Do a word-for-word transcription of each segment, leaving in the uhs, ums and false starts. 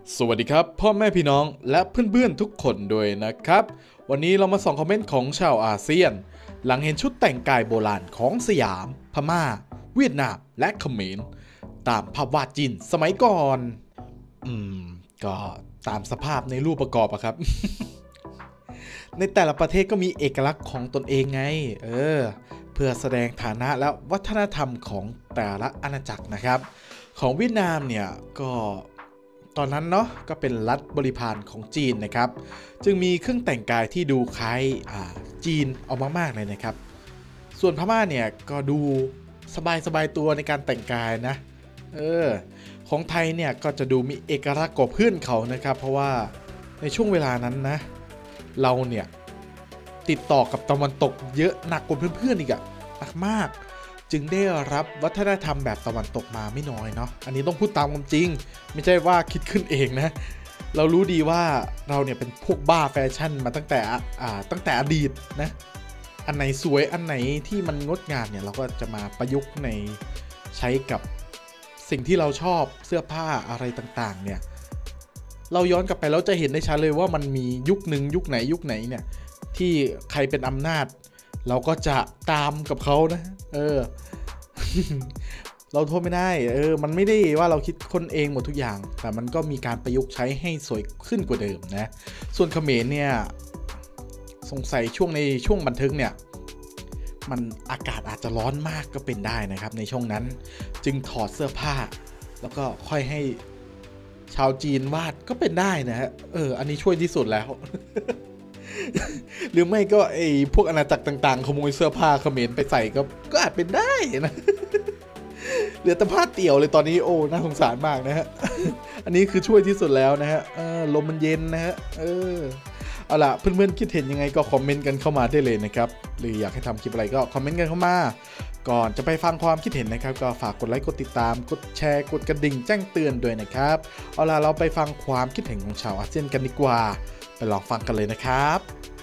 สวัสดีครับพ่อแม่พี่น้องและเพื่อนๆทุกคนด้วยนะครับวันนี้เรามาส่องคอมเมนต์ของชาวอาเซียนหลังเห็นชุดแต่งกายโบราณของสยามพม่าเวียดนามและเขมรตามภาพวาดจีนสมัยก่อนอืมก็ตามสภาพในรูปประกอบอะครับ ในแต่ละประเทศก็มีเอกลักษณ์ของตนเองไงเออเพื่อแสดงฐานะและวัฒนธรรมของแต่ละอาณาจักรนะครับของเวียดนามเนี่ยก็ตอนนั้นเนาะก็เป็นรัฐบริพารของจีนนะครับจึงมีเครื่องแต่งกายที่ดูคล้ายอ่าจีนออกมากๆเลยนะครับส่วนพม่าเนี่ยก็ดูสบายๆตัวในการแต่งกายนะเออของไทยเนี่ยก็จะดูมีเอกลักษณ์กว่าเพื่อนเขานะครับเพราะว่าในช่วงเวลานั้นนะเราเนี่ยติดต่อกับตะวันตกเยอะหนักกว่าเพื่อนๆอีกอะหนักมากจึงได้รับวัฒนธรรมแบบตะวันตกมาไม่น้อยเนาะอันนี้ต้องพูดตามความจริงไม่ใช่ว่าคิดขึ้นเองนะเรารู้ดีว่าเราเนี่ยเป็นพวกบ้าแฟชั่นมาตั้งแต่อ่าตั้งแต่อดีตนะอันไหนสวยอันไหนที่มันงดงามเนี่ยเราก็จะมาประยุกต์ในใช้กับสิ่งที่เราชอบเสื้อผ้าอะไรต่างๆเนี่ยเราย้อนกลับไปแล้วจะเห็นได้ชัดเลยว่ามันมียุคหนึ่งยุคไหนยุคไหนเนี่ยที่ใครเป็นอำนาจเราก็จะตามกับเขานะเออ เราโทษไม่ได้เออมันไม่ได้ว่าเราคิดคนเองหมดทุกอย่างแต่มันก็มีการประยุกต์ใช้ให้สวยขึ้นกว่าเดิมนะส่วนเขมรเนี่ยสงสัยช่วงในช่วงบันทึกเนี่ยมันอากาศอาจจะร้อนมากก็เป็นได้นะครับในช่วงนั้นจึงถอดเสื้อผ้าแล้วก็ค่อยให้ชาวจีนวาดก็เป็นได้นะฮะเอออันนี้ช่วยที่สุดแล้ว หรือไม่ก็ไอ้พวกอาณาจักรต่างๆขโมยเสื้อผ้าเขมรไปใส่ก็ก็อาจเป็นได้นะ เหลือแต่ผ้าเตี่ยวเลยตอนนี้โอ้น่าสงสารมากนะฮะ อันนี้คือช่วยที่สุดแล้วนะฮะเออลมมันเย็นนะฮะเออเอาล่ะเพื่อนๆคิดเห็นยังไงก็คอมเมนต์กันเข้ามาได้เลยนะครับหรืออยากให้ทำคลิปอะไรก็คอมเมนต์กันเข้ามาก่อนจะไปฟังความคิดเห็นนะครับก็ฝากกดไลค์กดติดตามกดแชร์กดกระดิ่งแจ้งเตือนด้วยนะครับเอาล่ะเราไปฟังความคิดเห็นของชาวอาเซียนกันดีกว่าไปลองฟังกันเลยนะครับ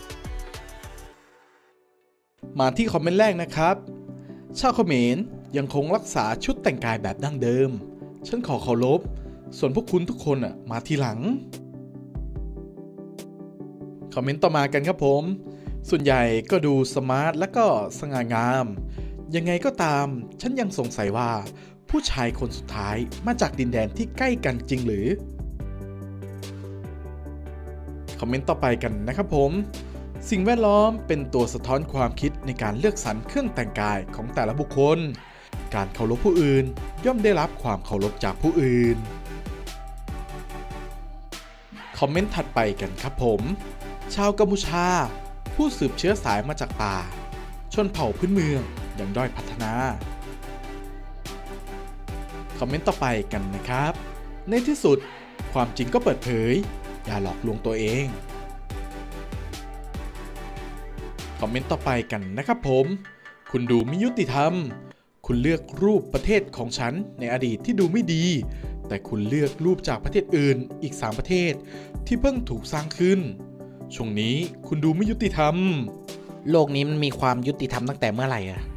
มาที่คอมเมนต์แรกนะครับชาวเขมรยังคงรักษาชุดแต่งกายแบบดั้งเดิมฉันขอเคารพส่วนพวกคุณทุกคนอ่ะมาทีหลังคอมเมนต์ต่อมากันครับผมส่วนใหญ่ก็ดูสมาร์ทและก็สง่างามยังไงก็ตามฉันยังสงสัยว่าผู้ชายคนสุดท้ายมาจากดินแดนที่ใกล้กันจริงหรือคอมเมนต์ต่อไปกันนะครับผมสิ่งแวดล้อมเป็นตัวสะท้อนความคิดในการเลือกสรรเครื่องแต่งกายของแต่ละบุคคลการเคารพผู้อื่นย่อมได้รับความเคารพจากผู้อื่นคอมเมนต์ถัดไปกันครับผมชาวกัมพูชาผู้สืบเชื้อสายมาจากป่าชนเผ่าพื้นเมืองยังด้อยพัฒนาคอมเมนต์ต่อไปกันนะครับในที่สุดความจริงก็เปิดเผยอย่าหลอกลวงตัวเองคอมเมนต์ต่อไปกันนะครับผมคุณดูไม่ยุติธรรมคุณเลือกรูปประเทศของฉันในอดีตที่ดูไม่ดีแต่คุณเลือกรูปจากประเทศอื่นอีกสามประเทศที่เพิ่งถูกสร้างขึ้นช่วงนี้คุณดูไม่ยุติธรรมโลกนี้มันมีความยุติธรรมตั้งแต่เมื่อไหร่อะ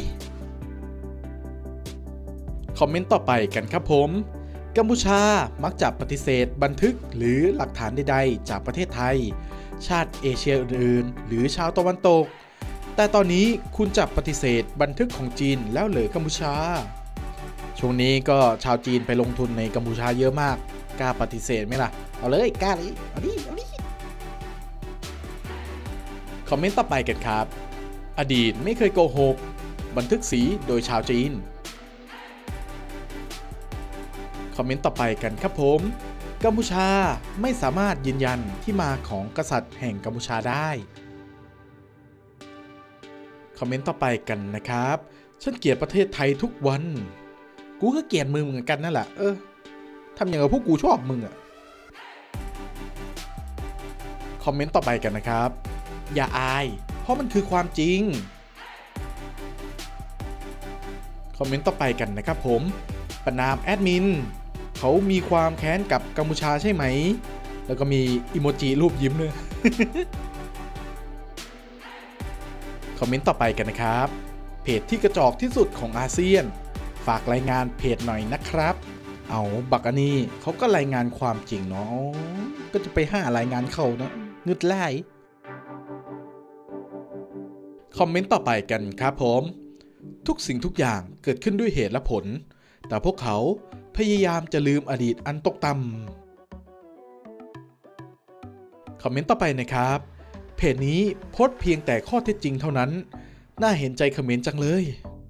คอมเมนต์ต่อไปกันครับผมกัมพูชามักจะปฏิเสธบันทึกหรือหลักฐานใดๆจากประเทศไทยชาติเอเชียอื่นๆหรือชาวตะวันตกแต่ตอนนี้คุณจะปฏิเสธบันทึกของจีนแล้วเหรอกัมพูชาช่วงนี้ก็ชาวจีนไปลงทุนในกัมพูชาเยอะมากกล้าปฏิเสธไหมล่ะเอาเลยกล้าเลยเอาดิเอาดิคอมเมนต์ต่อไปกันครับอดีตไม่เคยโกหกบันทึกสีโดยชาวจีนคอมเมนต์ต่อไปกันครับผมกัมพูชาไม่สามารถยืนยันที่มาของกษัตริย์แห่งกัมพูชาได้คอมเมนต์ต่อไปกันนะครับฉันเกลียดประเทศไทยทุกวันกูก็เกลียดมึงเหมือนกันนั่นแหละเออทำอย่างกับพวกกูชอบมึงอะคอมเมนต์ต่อไปกันนะครับอย่าอายเพราะมันคือความจริงคอมเมนต์ต่อไปกันนะครับผมประนามแอดมินเขามีความแค้นกับกัมพูชาใช่ไหมแล้วก็มีอิโมจิรูปยิ้มด้วย คอมเมนต์ต่อไปกันนะครับเพจที่กระจอกที่สุดของอาเซียนฝากรายงานเพจหน่อยนะครับเอาบักอันนี้เขาก็รายงานความจริงเนาะก็จะไปหารายงานเขาเนาะงึดไล่คอมเมนต์ต่อไปกันครับผมทุกสิ่งทุกอย่างเกิดขึ้นด้วยเหตุและผลแต่พวกเขาพยายามจะลืมอดีตอันตกต่ำคอมเมนต์ต่อไปนะครับเพจนี้โพสต์เพียงแต่ข้อเท็จจริงเท่านั้นน่าเห็นใจเขมรจังเลย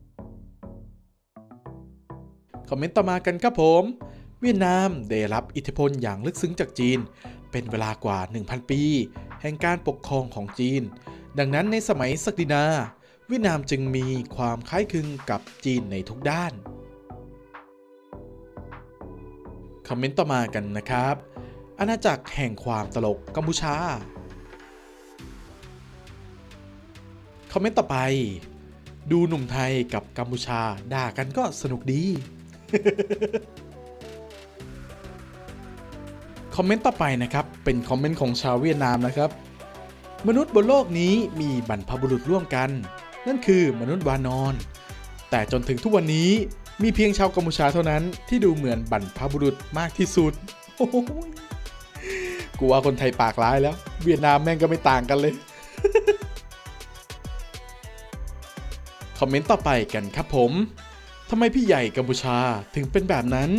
คอมเมนต์ต่อมากันครับผมเวียดนามได้รับอิทธิพลอย่างลึกซึ้งจากจีนเป็นเวลากว่า หนึ่งพัน ปีแห่งการปกครองของจีนดังนั้นในสมัยศักดินาเวียดนามจึงมีความคล้ายคลึงกับจีนในทุกด้านคอมเมนต์ต่อมากันนะครับอาณาจักรแห่งความตลกกัมพูชาคอมเมนต์ต่อไปดูหนุ่มไทยกับกัมพูชาด่ากันก็สนุกดี คอมเมนต์ต่อไปนะครับเป็นคอมเมนต์ของชาวเวียดนามนะครับมนุษย์บนโลกนี้มีบรรพบุรุษร่วมกันนั่นคือมนุษย์วานอนแต่จนถึงทุกวันนี้มีเพียงชาวกัมพูชาเท่านั้นที่ดูเหมือนบรรพบุรุษมากที่สุดโอ้โหกูว่าคนไทยปากร้ายแล้วเวียดนามแม่งก็ไม่ต่างกันเลย คอมเมนต์ต่อไปกันครับผมทำไมพี่ใหญ่กัมพูชาถึงเป็นแบบนั้น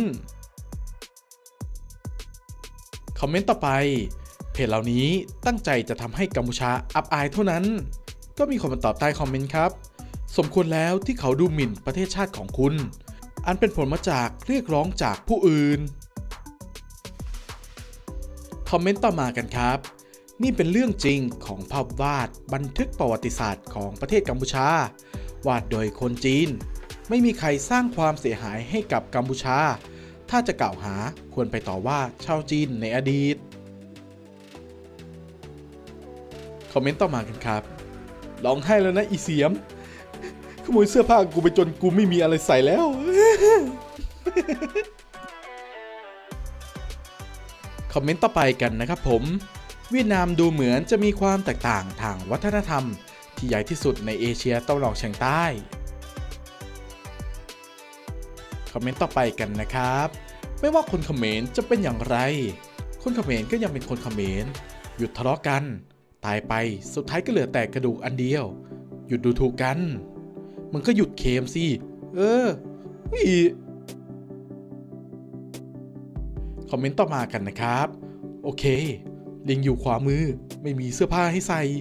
คอมเมนต์ต่อไปเพจเหล่านี้ตั้งใจจะทำให้กัมพูชาอับอายเท่านั้นก็มีคนมาตอบใต้คอมเมนต์ครับสมควรแล้วที่เขาดูหมิ่นประเทศชาติของคุณอันเป็นผลมาจากเรียกร้องจากผู้อื่นคอมเมนต์ต่อมากันครับนี่เป็นเรื่องจริงของภาพวาดบันทึกประวัติศาสตร์ของประเทศกัมพูชาวาดโดยคนจีนไม่มีใครสร้างความเสียหายให้กับกัมพูชาถ้าจะกล่าวหาควรไปต่อว่าชาวจีนในอดีตคอมเมนต์ต่อมากันครับร้องไห้แล้วนะอีเสียมขโมยเสื้อผ้ากูไปจนกูไม่มีอะไรใส่แล้ว คอมเมนต์ต่อไปกันนะครับผมเวียดนามดูเหมือนจะมีความแตกต่างทางวัฒนธรรมที่ใหญ่ที่สุดในเอเชียตะวันออกเฉียงใต้คอมเมนต์ต่อไปกันนะครับไม่ว่าคนเขมรจะเป็นอย่างไรคนเขมรก็ยังเป็นคนเขมรหยุดทะเลาะกันตายไปสุดท้ายก็เหลือแต่กระดูกอันเดียวหยุดดูถูกกันมึงก็หยุดเคมสิเอออีคอมเมนต์ต่อมากันนะครับโอเคลิงอยู่ขวามือไม่มีเสื้อผ้าให้ใส่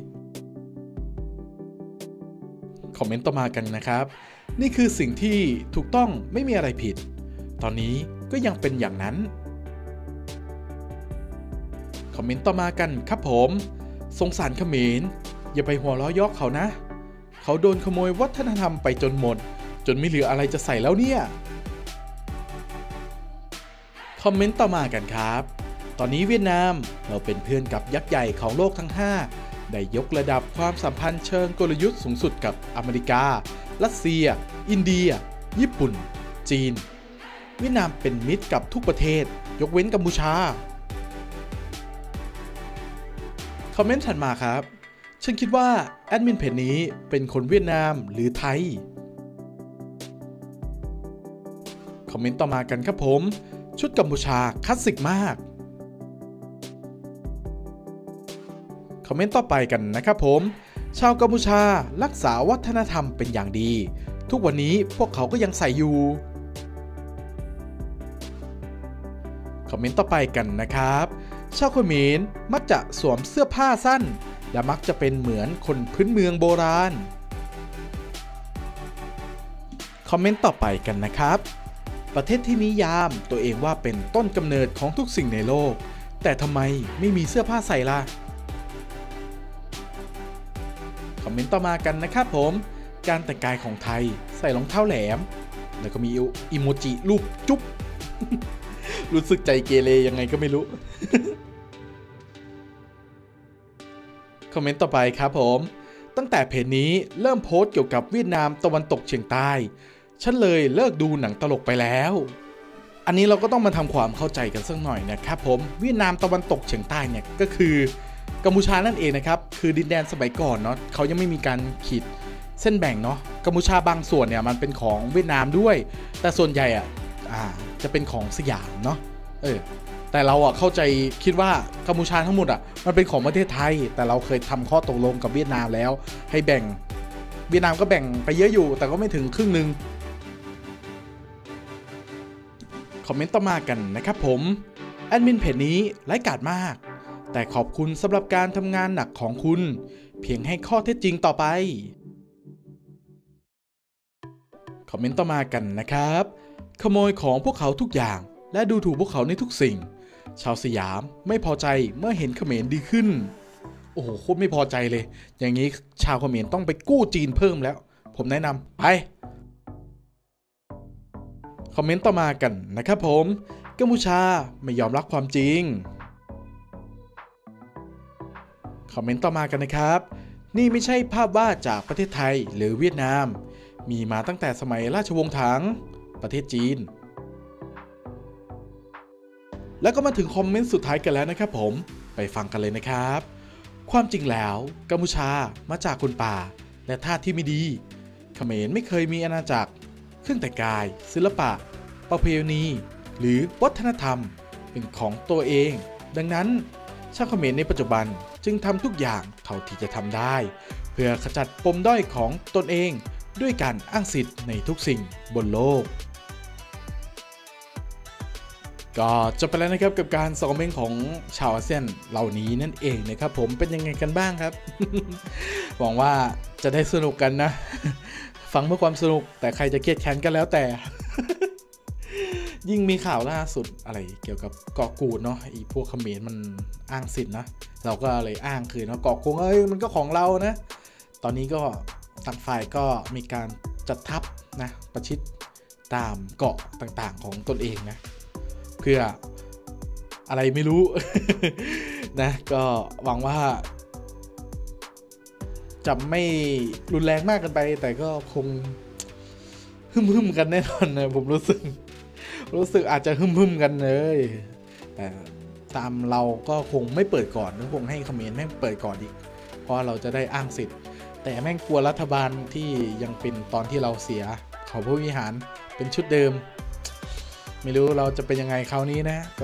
คอมเมนต์ต่อมากันนะครับนี่คือสิ่งที่ถูกต้องไม่มีอะไรผิดตอนนี้ก็ยังเป็นอย่างนั้นคอมเมนต์ต่อมากันครับผมสงสารเขมรอย่าไปหัวล้อยอกเขานะเขาโดนขโมยวัฒนธรรมไปจนหมดจนไม่เหลืออะไรจะใส่แล้วเนี่ยคอมเมนต์ต่อมากันครับตอนนี้เวียดนามเราเป็นเพื่อนกับยักษ์ใหญ่ของโลกทั้งห้าได้ยกระดับความสัมพันธ์เชิงกลยุทธ์สูงสุดกับอเมริการัสเซียอินเดียญี่ปุ่นจีนเวียดนามเป็นมิตรกับทุกประเทศยกเว้นกัมพูชาคอมเมนต์ถัดมาครับฉันคิดว่าแอดมินเพจนี้เป็นคนเวียดนามหรือไทยคอมเมนต์ต่อมากันครับผมชุดกัมพูชาคลาสสิกมากคอมเมนต์ต่อไปกันนะครับผมชาวกัมพูชารักษาวัฒนธรรมเป็นอย่างดีทุกวันนี้พวกเขาก็ยังใส่อยู่คอมเมนต์ต่อไปกันนะครับชาวเขมรมักจะสวมเสื้อผ้าสั้นและมักจะเป็นเหมือนคนพื้นเมืองโบราณคอมเมนต์ต่อไปกันนะครับประเทศที่นิยามตัวเองว่าเป็นต้นกำเนิดของทุกสิ่งในโลกแต่ทำไมไม่มีเสื้อผ้าใส่ล่ะคอมเมนต์ต่อมากันนะครับผมการแต่งกายของไทยใส่รองเท้าแหลมแล้วก็มีอิโมจิรูปจุ๊บ รู้สึกใจเกเรยังไงก็ไม่รู้ คอมเมนต์ต่อไปครับผมตั้งแต่เพจนี้เริ่มโพสต์เกี่ยวกับเวียดนามตะวันตกเฉียงใต้ฉันเลยเลิกดูหนังตลกไปแล้วอันนี้เราก็ต้องมาทำความเข้าใจกันสักหน่อยนะครับผมเวียดนามตะวันตกเฉียงใต้เนี่ยก็คือกัมพูชานั่นเองนะครับคือดินแดนสมัยก่อนเนาะเขายังไม่มีการขีดเส้นแบ่งเนาะกัมพูชาบางส่วนเนี่ยมันเป็นของเวียดนามด้วยแต่ส่วนใหญ่อ่ะจะเป็นของสยามเนาะเออแต่เราอ่ะเข้าใจคิดว่ากัมพูชาทั้งหมดอ่ะมันเป็นของประเทศไทยแต่เราเคยทำข้อตกลงกับเวียดนามแล้วให้แบ่งเวียดนามก็แบ่งไปเยอะอยู่แต่ก็ไม่ถึงครึ่งหนึ่งคอมเมนต์ต่อมากันนะครับผมแอดมินเพจนี้ไร้กาจมากแต่ขอบคุณสำหรับการทำงานหนักของคุณเพียงให้ข้อเท็จจริงต่อไปคอมเมนต์ต่อมากันนะครับขโมยของพวกเขาทุกอย่างและดูถูกพวกเขาในทุกสิ่งชาวสยามไม่พอใจเมื่อเห็นเขมรดีขึ้นโอ้โหโคตรไม่พอใจเลยอย่างนี้ชาวเขมรต้องไปกู้จีนเพิ่มแล้วผมแนะนำไปคอมเมนต์ต่อมากันนะครับผมกัมพูชาไม่ยอมรับความจริงคอมเมนต์ต่อมากันนะครับนี่ไม่ใช่ภาพวาดจากประเทศไทยหรือเวียดนามมีมาตั้งแต่สมัยราชวงศ์ถังประเทศจีนแล้วก็มาถึงคอมเมนต์สุดท้ายกันแล้วนะครับผมไปฟังกันเลยนะครับความจริงแล้วกัมพูชามาจากคนป่าและทาสที่ไม่ดีเขมรไม่เคยมีอาณาจักรเครื่องแต่งกายศิลปะประเพณีหรือวัฒนธรรมเป็นของตัวเองดังนั้นชาวเขมรในปัจจุบันจึงทำทุกอย่างเท่าที่จะทำได้เพื่อขจัดปมด้อยของตนเองด้วยการอ้างสิทธิ์ในทุกสิ่งบนโลกก็จบไปแล้วนะครับกับการสอบคอมเมนต์ของชาวอาเซียนเหล่านี้นั่นเองนะครับผมเป็นยังไงกันบ้างครับ หวังว่าจะได้สนุกกันนะ ฟังเพื่อความสนุกแต่ใครจะเครียดแค้นกันแล้วแต่ ยิ่งมีข่าวล่าสุดอะไรเกี่ยวกับเกาะกูดเนาะไอ้พวกเขมรมันอ้างสิทธิ์นะเราก็เลยอ้างคืนว่าเกาะกูดเอ้ยมันก็ของเรานะตอนนี้ก็ต่างฝ่ายก็มีการจัดทัพนะประชิดตามเกาะต่างๆของตนเองนะเพื่ออะไรไม่รู้ นะก็หวังว่าจะไม่รุนแรงมากเกินไปแต่ก็คงหึ่มๆกันแน่นอนนะผมรู้สึกรู้สึกอาจจะหึ่มๆกันเลยแต่ตามเราก็คงไม่เปิดก่อนคงให้เขมรแม่งเปิดก่อนอีกเพราะเราจะได้อ้างสิทธิ์แต่แม่งกลัวรัฐบาลที่ยังเป็นตอนที่เราเสียเขาผู้บริหารเป็นชุดเดิมไม่รู้เราจะเป็นยังไงคราวนี้นะก็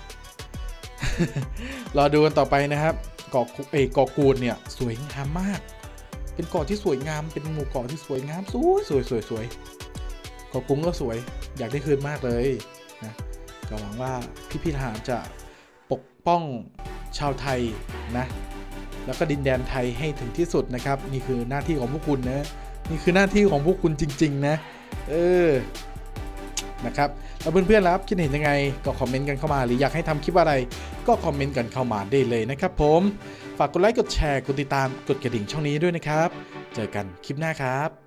รอดูกันต่อไปนะครับเกาะเอเกาะกูดเนี่ยสวยงามมากเป็นเกาะที่สวยงามเป็นหมู่เกาะที่สวยงามสวยสวยสวยสวยเกาะกุ้งก็สวยอยากได้คืนมากเลยนะก็หวังว่าพี่ๆทหารจะปกป้องชาวไทยนะแล้วก็ดินแดนไทยให้ถึงที่สุดนะครับนี่คือหน้าที่ของพวกคุณนะนี่คือหน้าที่ของพวกคุณจริงๆนะเออนะครับแล้วเพื่อนๆครับคิดเห็นยังไงก็คอมเมนต์กันเข้ามาหรืออยากให้ทำคลิปอะไรก็คอมเมนต์กันเข้ามาได้เลยนะครับผมฝากกดไลค์กดแชร์กดติดตามกดกระดิ่งช่องนี้ด้วยนะครับเจอกันคลิปหน้าครับ